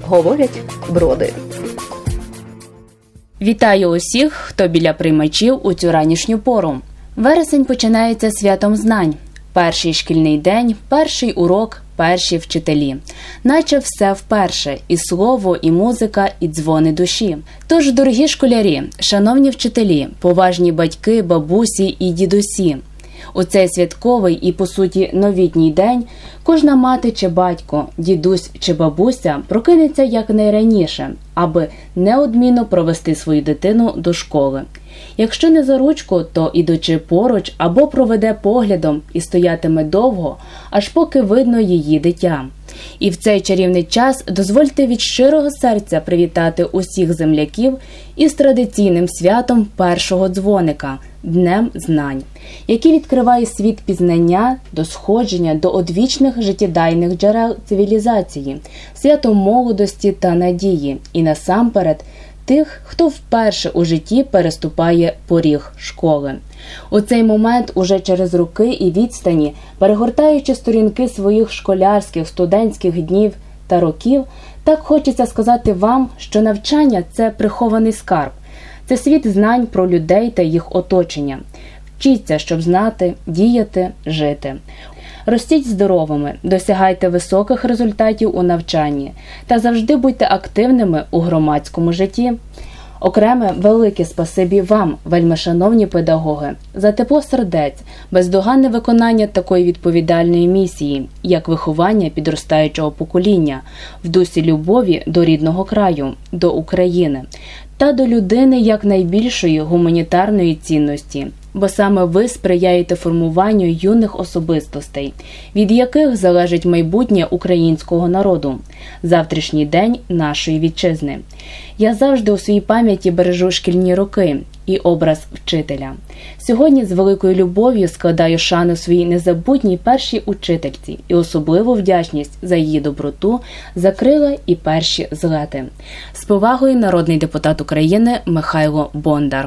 говорять броди. Вітаю усіх, хто біля приймачів у цю ранішню пору. Вересень починається святом знань. Перший шкільний день, перший урок, перші вчителі. Наче все вперше – і слово, і музика, і дзвони душі. Тож, дорогі школярі, шановні вчителі, поважні батьки, бабусі і дідусі, у цей святковий і, по суті, новітній день кожна мати чи батько, дідусь чи бабуся прокинеться якнайраніше, аби неодмінно провести свою дитину до школи. Якщо не за ручку, то ідучи поруч або проведе поглядом і стоятиме довго, аж поки видно її дитя. І в цей чарівний час дозвольте від щирого серця привітати усіх земляків із традиційним святом першого дзвоника – Днем знань, який відкриває світ пізнання, досходження до одвічних життєдайних джерел цивілізації, святом молодості та надії і насамперед тих, хто вперше у житті переступає поріг школи. У цей момент, уже через роки і відстані, перегортаючи сторінки своїх школярських, студентських днів та років, так хочеться сказати вам, що навчання – це прихований скарб. Це світ знань про людей та їх оточення. Вчіться, щоб знати, діяти, жити. Ростіть здоровими, досягайте високих результатів у навчанні та завжди будьте активними у громадському житті. Окреме велике спасибі вам, вельмишановні педагоги, за тепло сердець, бездоганне виконання такої відповідальної місії, як виховання підростаючого покоління, в дусі любові до рідного краю, до України та до людини як найбільшої гуманітарної цінності, бо саме ви сприяєте формуванню юних особистостей, від яких залежить майбутнє українського народу, завтрашній день нашої вітчизни. Я завжди у своїй пам'яті бережу шкільні роки і образ вчителя. Сьогодні з великою любов'ю складаю шану своїй незабутній першій учительці і особливу вдячність за її доброту, за крила і перші злети. З повагою народний депутат України Михайло Бондар.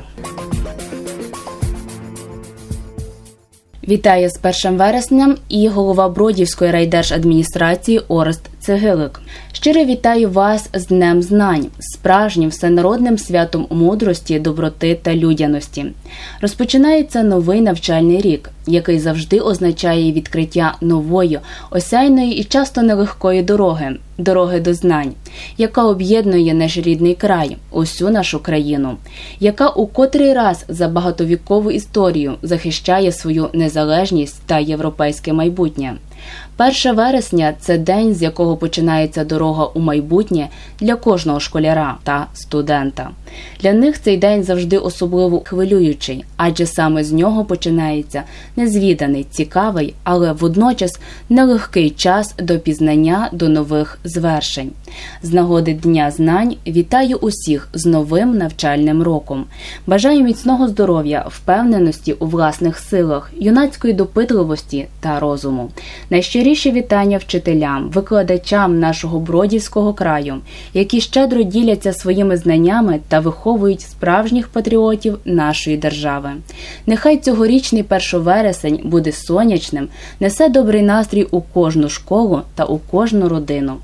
Вітаю з 1 вереснем і голова Бродівської райдержадміністрації Орест Цегилик. Щиро вітаю вас з Днем знань, справжнім всенародним святом мудрості, доброти та людяності. Розпочинається новий навчальний рік, який завжди означає відкриття нової, осяйної і часто нелегкої дороги до знань, яка об'єднує наш рідний край, усю нашу країну, яка у котрий раз за багатовікову історію захищає свою незалежність та європейське майбутнє. 1 вересня – це день, з якого починається дорога у майбутнє для кожного школяра та студента. Для них цей день завжди особливо хвилюючий, адже саме з нього починається незвіданий, цікавий, але водночас нелегкий час до пізнання, до нових звершень. З нагоди Дня знань вітаю усіх з новим навчальним роком. Бажаю міцного здоров'я, впевненості у власних силах, юнацької допитливості та розуму. Найщиріші вітання вчителям, викладачам нашого Бродівського краю, які щедро діляться своїми знаннями та виховують справжніх патріотів нашої держави. Нехай цьогорічний 1 вересень буде сонячним, несе добрий настрій у кожну школу та у кожну родину.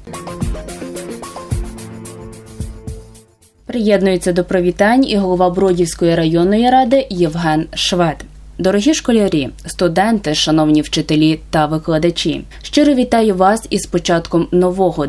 Приєднується до привітань і голова Бродівської районної ради Євген Швед. Дорогі школярі, студенти, шановні вчителі та викладачі, щиро вітаю вас із початком нового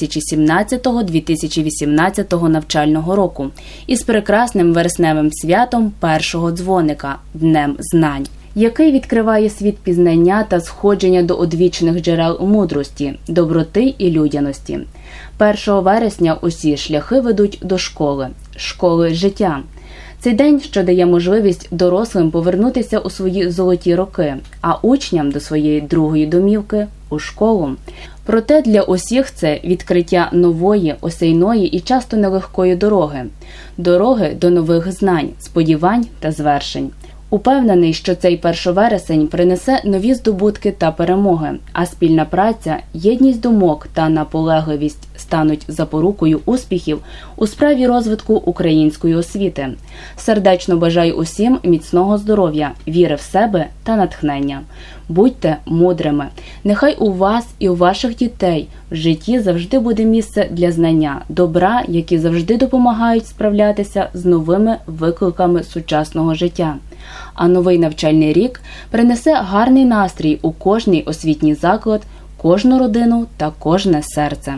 2017-2018 навчального року із прекрасним вересневим святом першого дзвоника – Днем знань, який відкриває світ пізнання та сходження до одвічних джерел мудрості, доброти і людяності. 1 вересня усі шляхи ведуть до школи життя. Цей день, що дає можливість дорослим повернутися у свої золоті роки, а учням до своєї другої домівки – у школу. Проте для усіх це відкриття нової, осяйної і часто нелегкої дороги до нових знань, сподівань та звершень. Упевнений, що цей 1 вересень принесе нові здобутки та перемоги, а спільна праця, єдність думок та наполегливість стануть запорукою успіхів у справі розвитку української освіти. Сердечно бажаю усім міцного здоров'я, віри в себе та натхнення. Будьте мудрими. Нехай у вас і у ваших дітей в житті завжди буде місце для знання, добра, які завжди допомагають справлятися з новими викликами сучасного життя. А новий навчальний рік принесе гарний настрій у кожний освітній заклад, кожну родину та кожне серце.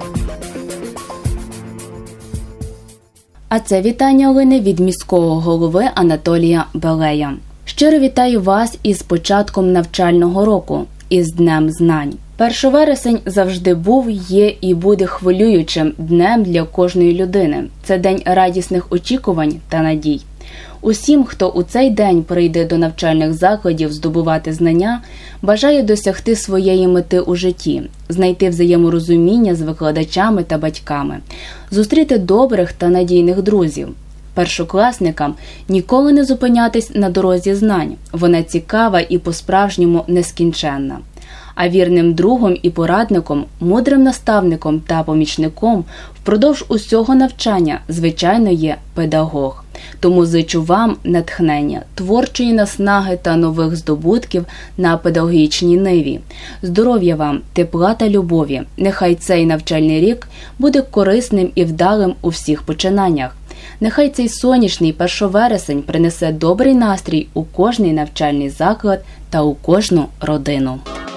А це вітання лине від міського голови Анатолія Белея. Щиро вітаю вас із початком навчального року, із Днем знань. 1 вересень завжди був, є і буде хвилюючим днем для кожної людини. Це день радісних очікувань та надій. Усім, хто у цей день прийде до навчальних закладів здобувати знання, бажаю досягти своєї мети у житті, знайти взаєморозуміння з викладачами та батьками, зустріти добрих та надійних друзів. Першокласникам ніколи не зупинятись на дорозі знань, вона цікава і по-справжньому нескінченна. А вірним другом і порадником, мудрим наставником та помічником впродовж усього навчання, звичайно, є педагог. Тому зичу вам натхнення, творчої наснаги та нових здобутків на педагогічній ниві. Здоров'я вам, тепла та любові. Нехай цей навчальний рік буде корисним і вдалим у всіх починаннях. Нехай цей сонячний 1 вересень принесе добрий настрій у кожний навчальний заклад та у кожну родину.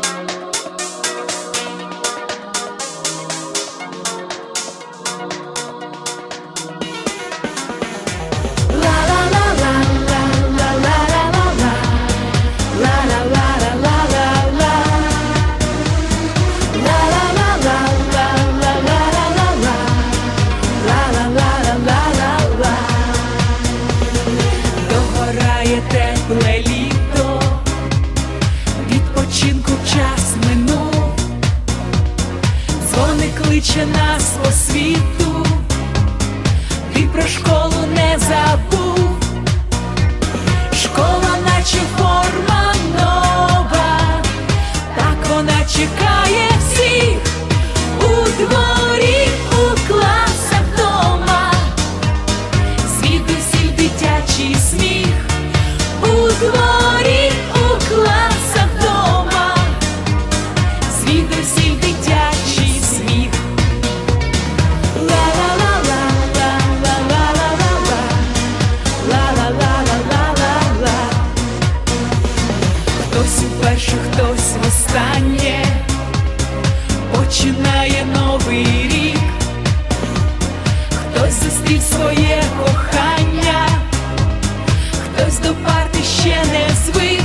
Тепле літо, відпочинку час минув, дзвоник кличе нас по світу, ти про школу не забув, школа наче форма нова, так вона чекає всіх у дворі, у класах дома, звідусіль дитячий сміх. У дворі, у класах дома, звідусіль дитячий сміх. Ла-ла-ла-ла-ла-ла-ла-ла-ла-ла-ла-ла. Хтось уперше, хтось востаннє починає новий рік, хтось зустрів своє кохання, хтось до парти ще не звик,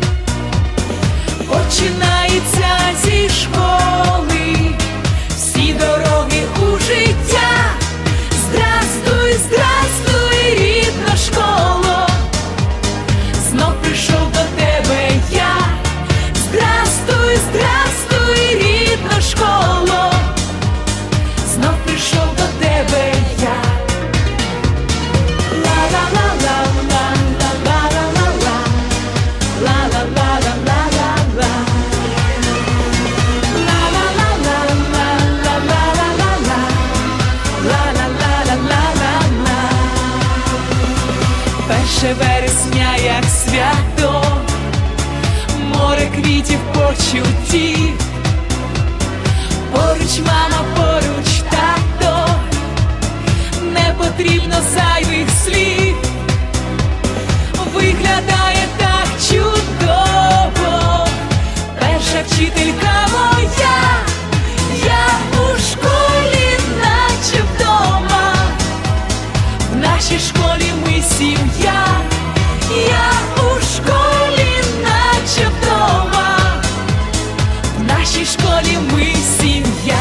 починається зі школи, всі дороги у життя. Здрастуй, здрастуй, рідна школо, знов прийшов до тебе я. Здрастуй, здрастуй, рідна школо, знов прийшов до тебе я. Перше вересня, як свято, море квітів почуттів, поруч мама, поруч тато, не потрібно зайвих слів, виглядає так чудово, перша вчителька моя, я у школі наче вдома, в нашій школі ми сім'я, я у школі наче вдома, в нашій школі ми сім'я.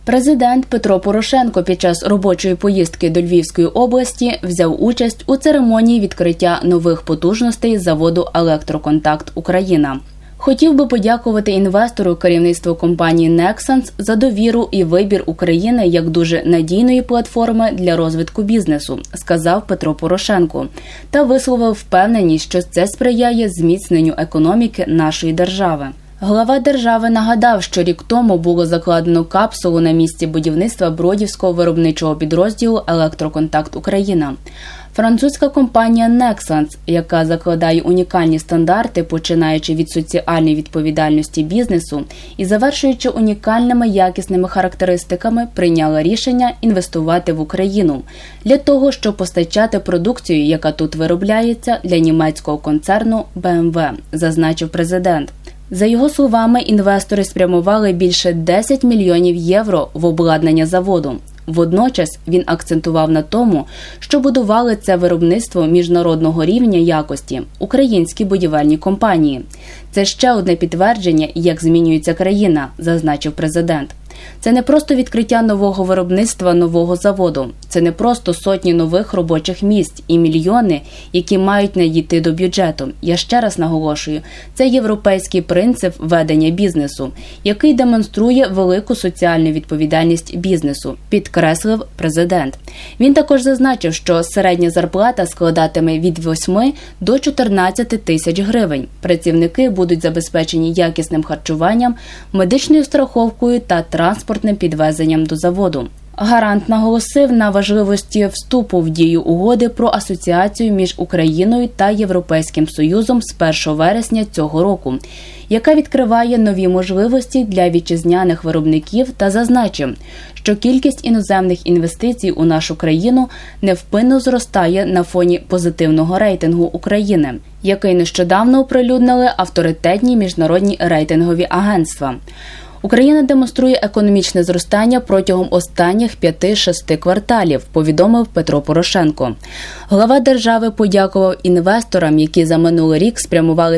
Президент Петро Порошенко під час робочої поїздки до Львівської області взяв участь у церемонії відкриття нових потужностей заводу «Електроконтакт Україна». Хотів би подякувати інвестору керівництву компанії Nexans за довіру і вибір України як дуже надійної платформи для розвитку бізнесу, сказав Петро Порошенко, та висловив впевненість, що це сприяє зміцненню економіки нашої держави. Глава держави нагадав, що рік тому було закладено капсулу на місці будівництва Бродівського виробничого підрозділу «Електроконтакт Україна». Французька компанія Nexans, яка закладає унікальні стандарти, починаючи від соціальної відповідальності бізнесу і завершуючи унікальними якісними характеристиками, прийняла рішення інвестувати в Україну для того, щоб постачати продукцію, яка тут виробляється, для німецького концерну BMW, зазначив президент. За його словами, інвестори спрямували більше 10 мільйонів євро в обладнання заводу. Водночас він акцентував на тому, що будували це виробництво міжнародного рівня якості – українські будівельні компанії. Це ще одне підтвердження, як змінюється країна, зазначив президент. Це не просто відкриття нового виробництва, нового заводу. Це не просто сотні нових робочих місць і мільйони, які мають надійти до бюджету. Я ще раз наголошую, це європейський принцип ведення бізнесу, який демонструє велику соціальну відповідальність бізнесу, підкреслив президент. Він також зазначив, що середня зарплата складатиме від 8 до 14 тисяч гривень. Працівники будуть забезпечені якісним харчуванням, медичною страховкою та транспортним підвезенням до заводу. Гарант наголосив на важливості вступу в дію угоди про асоціацію між Україною та Європейським Союзом з 1 вересня цього року, яка відкриває нові можливості для вітчизняних виробників, та зазначив, що кількість іноземних інвестицій у нашу країну невпинно зростає на фоні позитивного рейтингу України, який нещодавно оприлюднили авторитетні міжнародні рейтингові агентства. Україна демонструє економічне зростання протягом останніх 5-6 кварталів, повідомив Петро Порошенко. Глава держави подякував інвесторам, які за минулий рік спрямували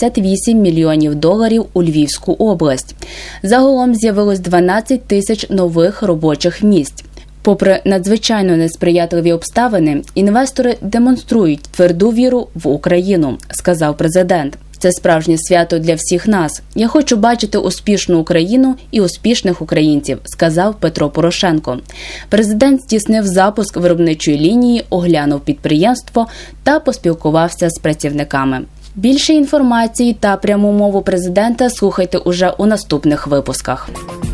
58 мільйонів доларів у Львівську область. Загалом з'явилось 12 тисяч нових робочих місць. Попри надзвичайно несприятливі обставини, інвестори демонструють тверду віру в Україну, сказав президент. Це справжнє свято для всіх нас. Я хочу бачити успішну Україну і успішних українців, сказав Петро Порошенко. Президент здійснив запуск виробничої лінії, оглянув підприємство та поспілкувався з працівниками. Більше інформації та пряму мову президента слухайте уже у наступних випусках.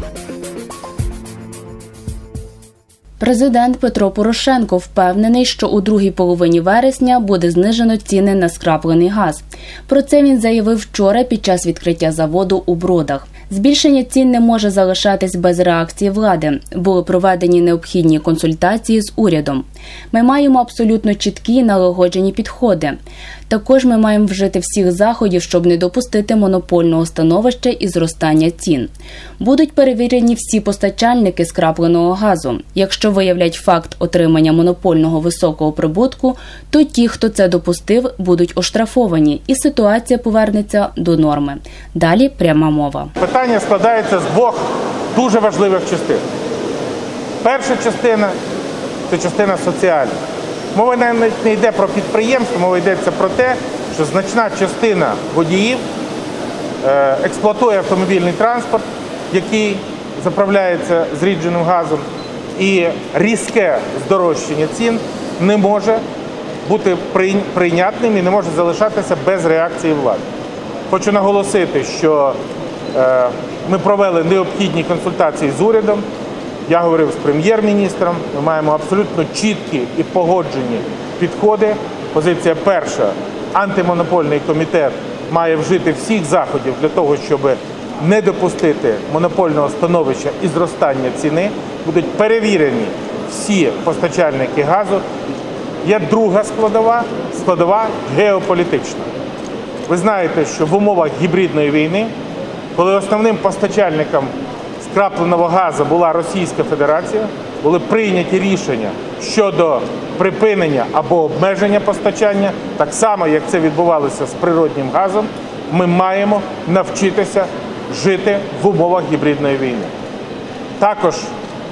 Президент Петро Порошенко впевнений, що у другій половині вересня буде знижено ціни на скраплений газ. Про це він заявив вчора під час відкриття заводу у Бродах. Збільшення цін не може залишатись без реакції влади. Були проведені необхідні консультації з урядом. Ми маємо абсолютно чіткі і налагоджені підходи. Також ми маємо вжити всіх заходів, щоб не допустити монопольного становища і зростання цін. Будуть перевірені всі постачальники скрапленого газу. Якщо виявлять факт отримання монопольного високого прибутку, то ті, хто це допустив, будуть оштрафовані, і ситуація повернеться до норми. Далі пряма мова. Питання складається з двох дуже важливих частин. Перша частина – це частина соціальна. Мова навіть не йде про підприємство, мова йдеться про те, що значна частина водіїв експлуатує автомобільний транспорт, який заправляється зрідженим газом, і різке здорожчання цін не може бути прийнятним і не може залишатися без реакції влади. Хочу наголосити, що ми провели необхідні консультації з урядом, я говорив з прем'єр-міністром, ми маємо абсолютно чіткі і погоджені підходи. Позиція перша – антимонопольний комітет має вжити всіх заходів для того, щоб не допустити монопольного становища і зростання ціни. Будуть перевірені всі постачальники газу. Є друга складова геополітична. Ви знаєте, що в умовах гібридної війни, коли основним постачальником скрапленого газу була Російська Федерація, були прийняті рішення щодо припинення або обмеження постачання, так само, як це відбувалося з природним газом, ми маємо навчитися жити в умовах гібридної війни. Також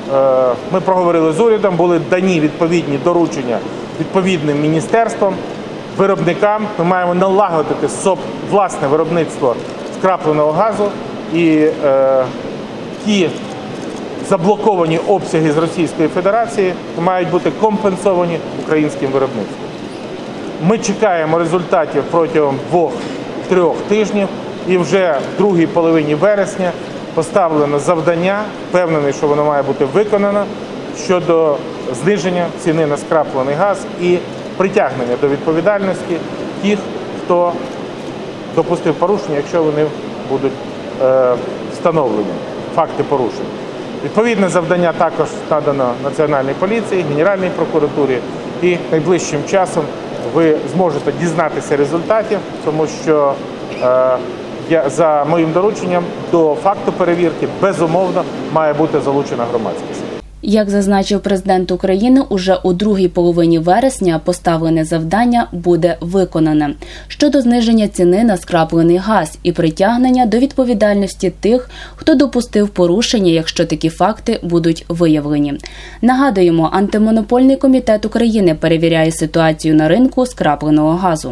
ми проговорили з урядом, були дані відповідні доручення відповідним міністерством, виробникам. Ми маємо налагодити власне виробництво скрапленого газу і ті заблоковані обсяги з Російської Федерації мають бути компенсовані українським виробництвом. Ми чекаємо результатів протягом 2-3 тижнів і вже в другій половині вересня поставлено завдання, впевнений, що воно має бути виконано, щодо зниження ціни на скраплений газ і притягнення до відповідальності тих, хто допустив порушення, якщо вони будуть встановлені, факти порушень. Відповідне завдання також надано Національній поліції, Генеральній прокуратурі, і найближчим часом ви зможете дізнатися результатів, тому що за моїм дорученням до факту перевірки безумовно має бути залучена громадськість. Як зазначив президент України, уже у другій половині вересня поставлене завдання буде виконане щодо зниження ціни на скраплений газ і притягнення до відповідальності тих, хто допустив порушення, якщо такі факти будуть виявлені. Нагадуємо, Антимонопольний комітет України перевіряє ситуацію на ринку скрапленого газу.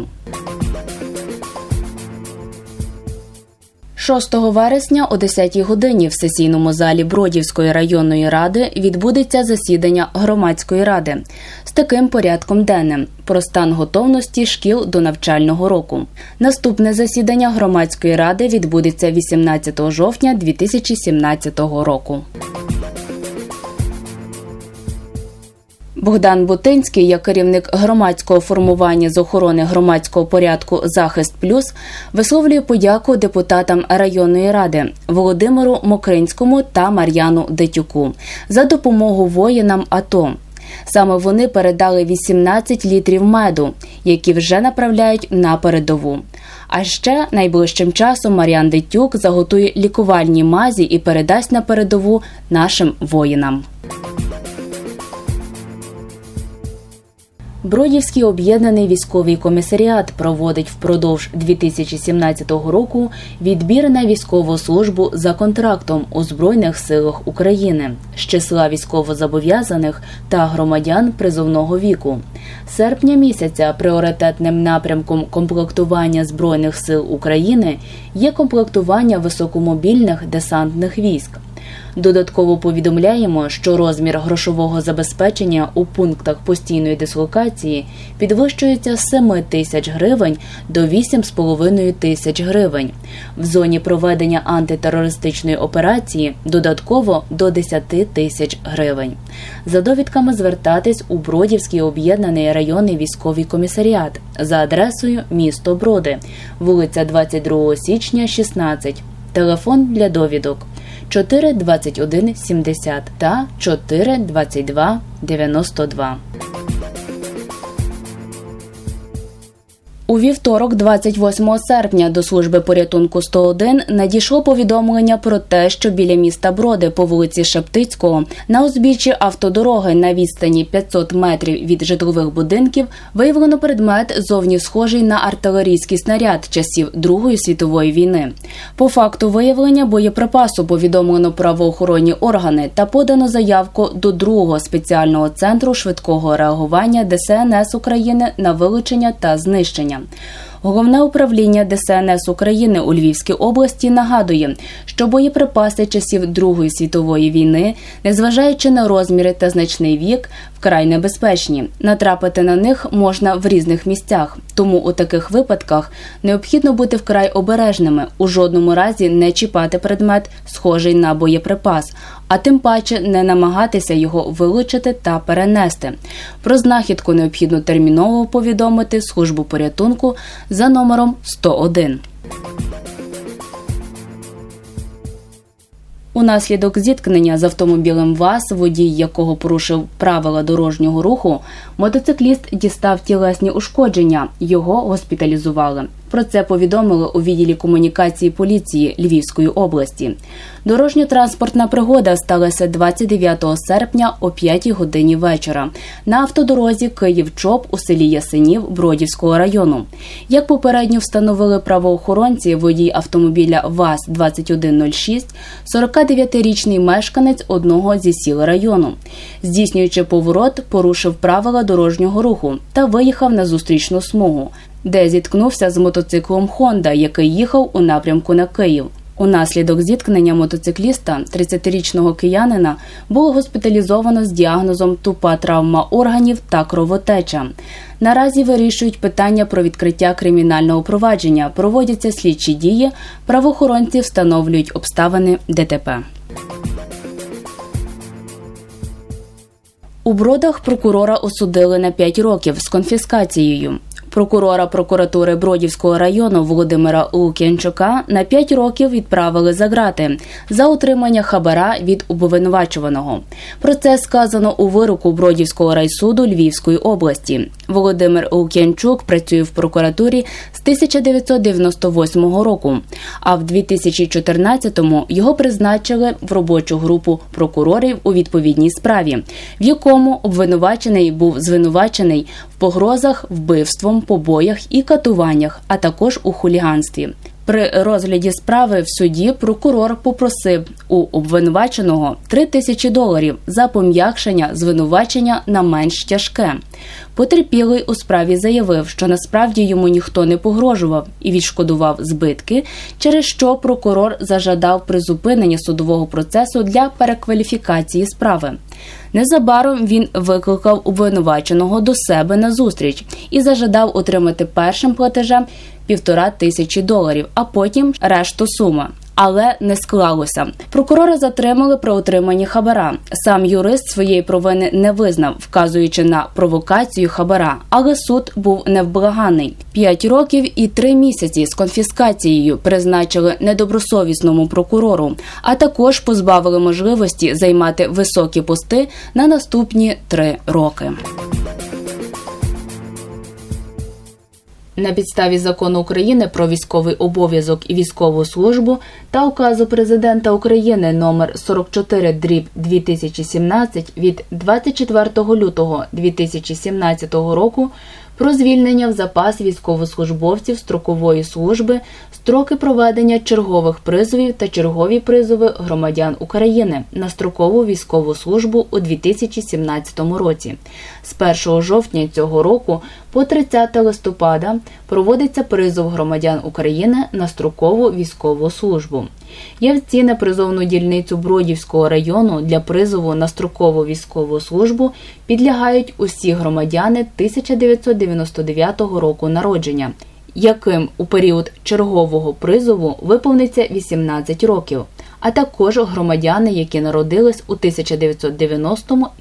6 вересня о 10 годині в сесійному залі Бродівської районної ради відбудеться засідання громадської ради з таким порядком денним – про стан готовності шкіл до навчального року. Наступне засідання громадської ради відбудеться 18 жовтня 2017 року. Богдан Бутинський, як керівник громадського формування з охорони громадського порядку «Захист Плюс», висловлює подяку депутатам районної ради Володимиру Мокринському та Мар'яну Детюку за допомогу воїнам АТО. Саме вони передали 18 літрів меду, які вже направляють на передову. А ще найближчим часом Мар'ян Детюк заготує лікувальні мазі і передасть на передову нашим воїнам. Бродівський об'єднаний військовий комісаріат проводить впродовж 2017 року відбір на військову службу за контрактом у Збройних силах України з числа військовозобов'язаних та громадян призовного віку. З серпня місяця пріоритетним напрямком комплектування Збройних сил України є комплектування високомобільних десантних військ. Додатково повідомляємо, що розмір грошового забезпечення у пунктах постійної дислокації підвищується з 7 тисяч гривень до 8,5 тисяч гривень. В зоні проведення антитерористичної операції додатково до 10 тисяч гривень. За довідками звертатись у Бродівський об'єднаний районний військовий комісаріат за адресою місто Броди, вулиця 22 січня, 16. Телефон для довідок 4 21 70 та 4 22 92. У вівторок, 28 серпня, до служби порятунку 101 надійшло повідомлення про те, що біля міста Броди по вулиці Шептицького на узбіччі автодороги на відстані 500 метрів від житлових будинків виявлено предмет, зовні схожий на артилерійський снаряд часів Другої світової війни. По факту виявлення боєприпасу повідомлено правоохоронні органи та подано заявку до 2-го спеціального центру швидкого реагування ДСНС України на вилучення та знищення. Головне управління ДСНС України у Львівській області нагадує, що боєприпаси часів Другої світової війни, незважаючи на розміри та значний вік, вкрай небезпечні. Натрапити на них можна в різних місцях, тому у таких випадках необхідно бути вкрай обережними, у жодному разі не чіпати предмет, схожий на боєприпас, а тим паче не намагатися його вилучити та перенести. Про знахідку необхідно терміново повідомити службу порятунку за номером 101. Унаслідок зіткнення з автомобілем ВАЗ, водій якого порушив правила дорожнього руху, мотоцикліст дістав тілесні ушкодження, його госпіталізували. Про це повідомили у відділі комунікації поліції Львівської області. Дорожньо-транспортна пригода сталася 29 серпня о 5 годині вечора на автодорозі Київ-Чоп у селі Ясенів Бродівського району. Як попередньо встановили правоохоронці, водій автомобіля ВАЗ-2106 – 49-річний мешканець одного зі сіл району. Здійснюючи поворот, порушив правила дорожнього руху та виїхав на зустрічну смугу, де зіткнувся з мотоциклом «Хонда», який їхав у напрямку на Київ. Унаслідок зіткнення мотоцикліста, 30-річного киянина, було госпіталізовано з діагнозом «тупа травма органів та кровотеча». Наразі вирішують питання про відкриття кримінального провадження, проводяться слідчі дії, правоохоронці встановлюють обставини ДТП. У Бродах прокурора осудили на 5 років з конфіскацією. Прокурора прокуратури Бродівського району Володимира Лук'янчука на 5 років відправили за ґрати за отримання хабара від обвинувачуваного. Про це сказано у вироку Бродівського райсуду Львівської області. Володимир Лук'янчук працює в прокуратурі з 1998 року, а в 2014-му його призначили в робочу групу прокурорів у відповідній справі, в якому обвинувачений був звинувачений в погрозах, вбивством, побоях і катуваннях, а також у хуліганстві. При розгляді справи в суді прокурор попросив у обвинуваченого $3000 за пом'якшення звинувачення на менш тяжке. Потерпілий у справі заявив, що насправді йому ніхто не погрожував і відшкодував збитки, через що прокурор зажадав призупинення судового процесу для перекваліфікації справи. Незабаром він викликав обвинуваченого до себе на зустріч і зажадав отримати першим платежем $1500, а потім решту суми. Але не склалося. Прокурора затримали при отриманні хабара. Сам юрист своєї провини не визнав, вказуючи на провокацію хабара, але суд був невблаганний. 5 років і 3 місяці з конфіскацією призначили недобросовісному прокурору, а також позбавили можливості займати високі пости на наступні 3 роки. На підставі Закону України про військовий обов'язок і військову службу та Указу Президента України номер 44/2017 від 24 лютого 2017 року про звільнення в запас військовослужбовців строкової служби, строки проведення чергових призовів та чергові призови громадян України на строкову військову службу у 2017 році. З 1 жовтня цього року по 30 листопада проводиться призов громадян України на строкову військову службу. Явці на призовну дільницю Бродівського району для призову на строкову військову службу підлягають усі громадяни 1999 року народження, яким у період чергового призову виповниться 18 років, а також громадяни, які народились у 1990 і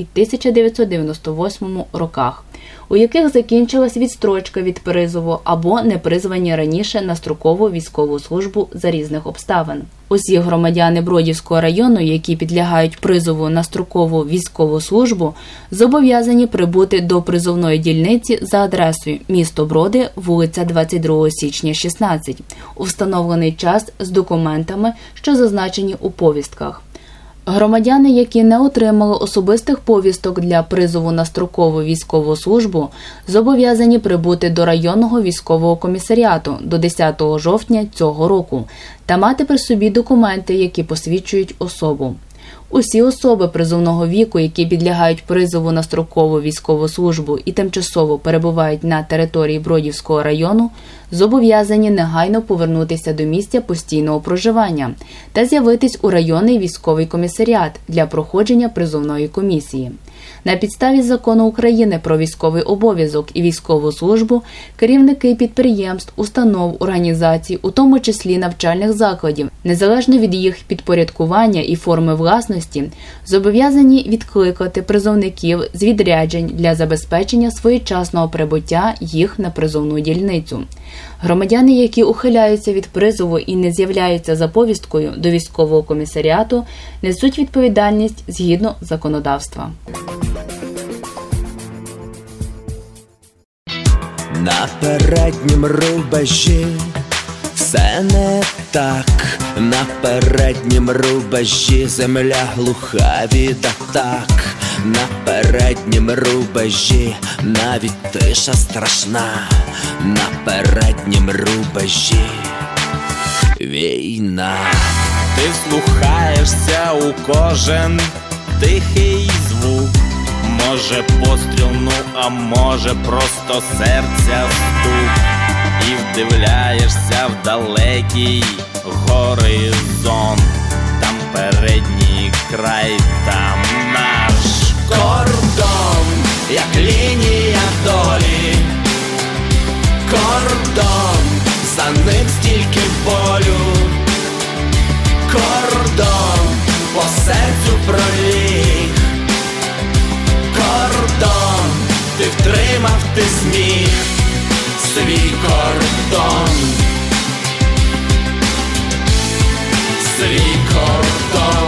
1998 роках, у яких закінчилась відстрочка від призову або не призвані раніше на строкову військову службу за різних обставин. Усі громадяни Бродівського району, які підлягають призову на строкову військову службу, зобов'язані прибути до призовної дільниці за адресою місто Броди, вулиця 22 січня, 16, у встановлений час з документами, що зазначені у повістках. Громадяни, які не отримали особистих повісток для призову на строкову військову службу, зобов'язані прибути до районного військового комісаріату до 10 жовтня цього року та мати при собі документи, які посвідчують особу. Усі особи призовного віку, які підлягають призову на строкову військову службу і тимчасово перебувають на території Бродівського району, зобов'язані негайно повернутися до місця постійного проживання та з'явитись у районний військовий комісаріат для проходження призовної комісії. На підставі Закону України про військовий обов'язок і військову службу керівники підприємств, установ, організацій, у тому числі навчальних закладів, незалежно від їх підпорядкування і форми власності, зобов'язані відкликати призовників з відряджень для забезпечення своєчасного прибуття їх на призовну дільницю. Громадяни, які ухиляються від призову і не з'являються за повісткою до військового комісаріату, несуть відповідальність згідно законодавства. на переднім рубежі. Все не так, на переднім рубежі. Земля глуха від атак, на переднім рубежі. Навіть тиша страшна, на переднім рубежі. Війна. Ти вслухаєшся у кожен тихий звук. Може постріл, ну а може просто серця стук. І вдивляєшся в далекий горизонт. Там передній край, там наш кордон, як лінія долі. Кордон, за ним стільки болю. Кордон, по серцю проліг. Кордон, ти втримав, ти зміг свій кордон. Свій кордон.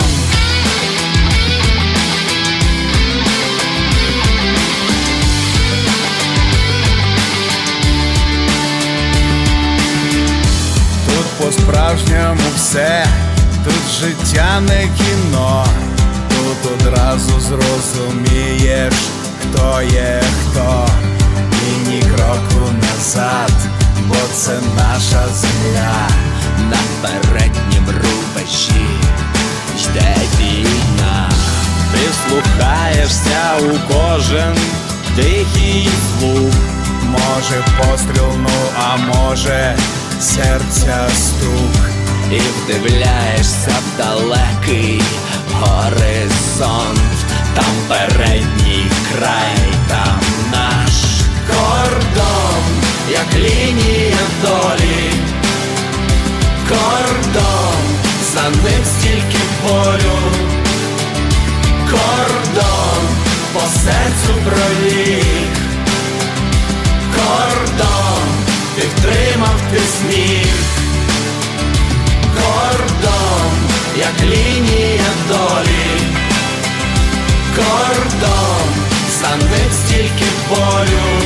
Тут по-справжньому все, тут життя не кіно. Тут одразу зрозумієш, хто є хто. І ні кроку назад, бо це наша земля. На переднім рубежі йде війна. Ти вслухаєшся у кожен тихий звук. Може постріл, ну а може серця стук. І вдивляєшся в далекий горизонт. Там передній край, там наш кордон, як лінія долі. Кордон, за ним стільки болю. Кордон, по серцю проліг. Кордон, ти втримав, ти зміг. Кордон, як лінія долі. Кордон, за ним стільки болю.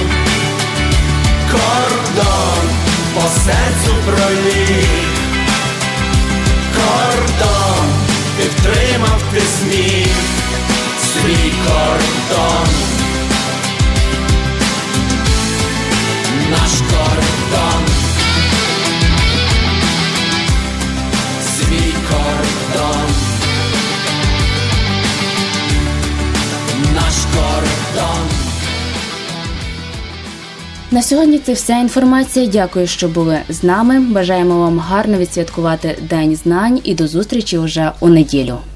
Кордон, по серцю проліг. Кордон, ти втримав, ти зміг свій кордон. Наш кордон. Свій кордон. Наш кордон. На сьогодні це вся інформація. Дякую, що були з нами. Бажаємо вам гарно відсвяткувати День знань і до зустрічі вже у неділю.